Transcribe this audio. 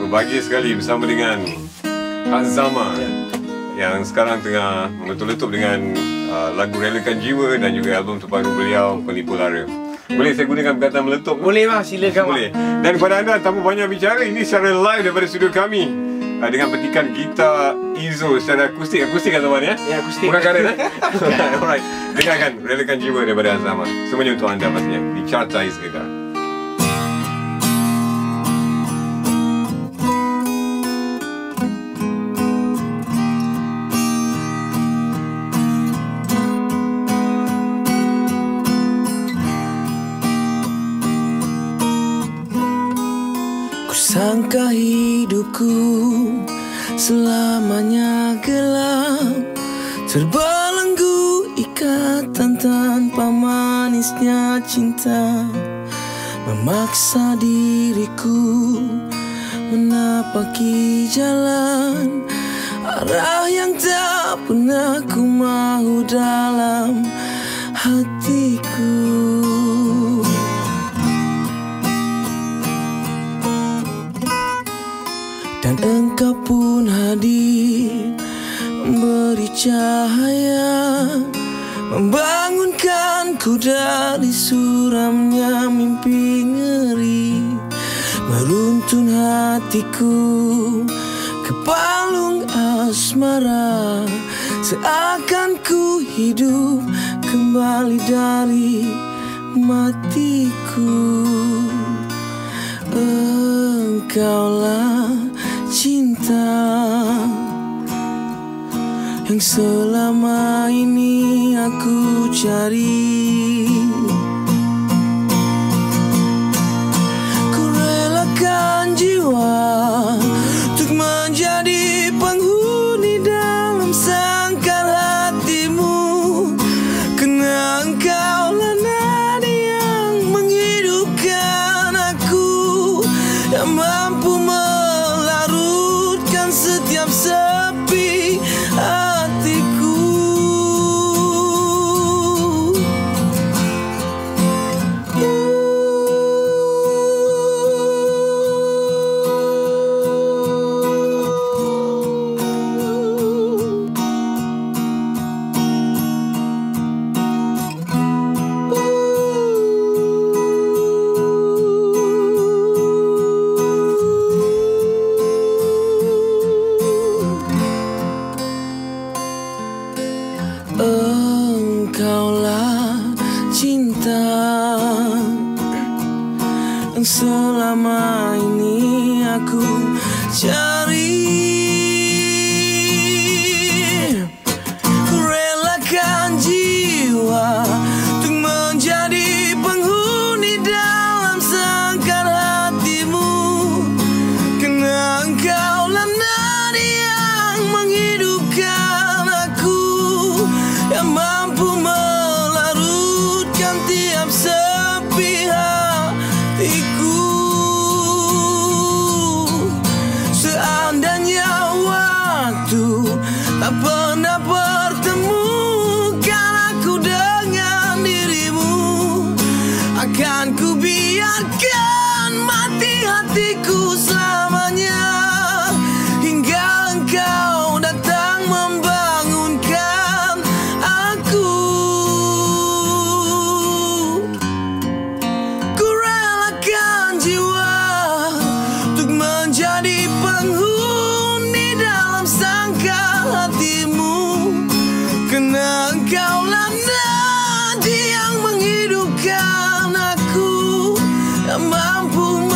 berbahagia sekali bersama dengan Azama yang sekarang tengah meletup-letup dengan lagu Relakan Jiwa dan juga album terbaru beliau Penipu Lara. Boleh saya gunakan perkataan meletup? Boleh bang, silakan. Boleh. Dan kepada anda tanpa banyak bicara, ini secara live daripada studio kami dengan petikan gitar Izo secara akustik. Akustik kan teman ya? Ya, akustik. Bukan karet Alright. Dengarkan Relakan Jiwa daripada Azama. Semuanya untuk anda pastinya di Chartize kita. Sangka hidupku selamanya gelap, terbelenggu ikatan tanpa manisnya cinta, memaksa diriku menapaki jalan arah yang tak pernah ku mahu dalam hatiku. Dan engkau pun hadir, memberi cahaya, membangunkanku dari suramnya mimpi ngeri, meruntun hatiku ke palung asmara, seakan ku hidup kembali dari matiku. Engkaulah cinta yang selama ini aku cari. Ku relakan jiwa untuk menjadi penghuni dalam sangkar hatimu, karena engkaulah nada yang menghidupkan aku, yang mampu melarutkan setiap sepi hatiku. Engkaulah cinta yang selama ini aku cari. Ku relakan jiwa untuk menjadi penghuni dalam sangkar hatimu, karena engkaulah nada yang menghidupkan aku, yang mampu melarutkan tiap sepi hatiku. Seandainya waktu tak pernah bertemu aku dengan dirimu, akan ku biarkan mati hatiku selamanya, hingga engkau datang membangunkan aku. Ku relakan jiwa untuk menjadi penghuni dalam sangkar hatimu, karena engkaulah nadi yang menghidupkan aku, yang mampu